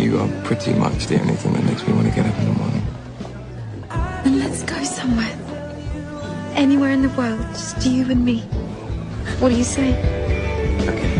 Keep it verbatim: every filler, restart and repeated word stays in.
You are pretty much the only thing that makes me want to get up in the morning. Then let's go somewhere. Anywhere in the world, just you and me. What do you say? Okay.